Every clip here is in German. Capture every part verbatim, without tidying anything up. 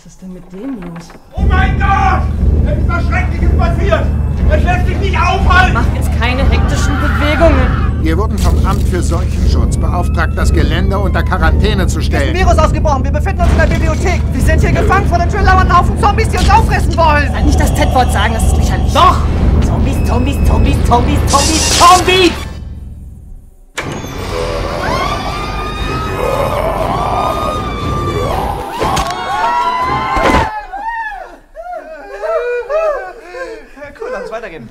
Was ist denn mit dem los? Oh mein Gott! Es ist was Schreckliches passiert! Es lässt sich nicht aufhalten! Mach jetzt keine hektischen Bewegungen! Wir wurden vom Amt für Seuchenschutz beauftragt, das Gelände unter Quarantäne zu Ist ein stellen. Virus ausgebrochen. Wir befinden uns in der Bibliothek. Wir sind hier gefangen von den lauernden Haufen Zombies, die uns auffressen wollen. Halt nicht das Z-Wort sagen, das ist lächerlich. Doch! Zombies, Zombies, Zombies, Zombies, Zombies, Zombies! Cool, lass uns weitergehen.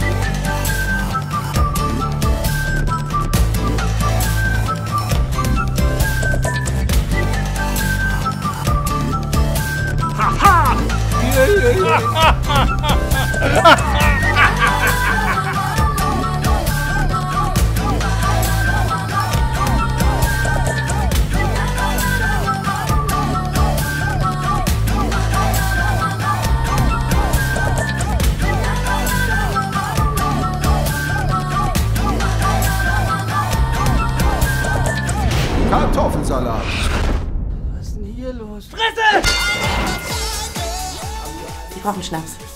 Kartoffelsalat. Was ist denn hier los? Fresse! Sie brauchen Schnaps.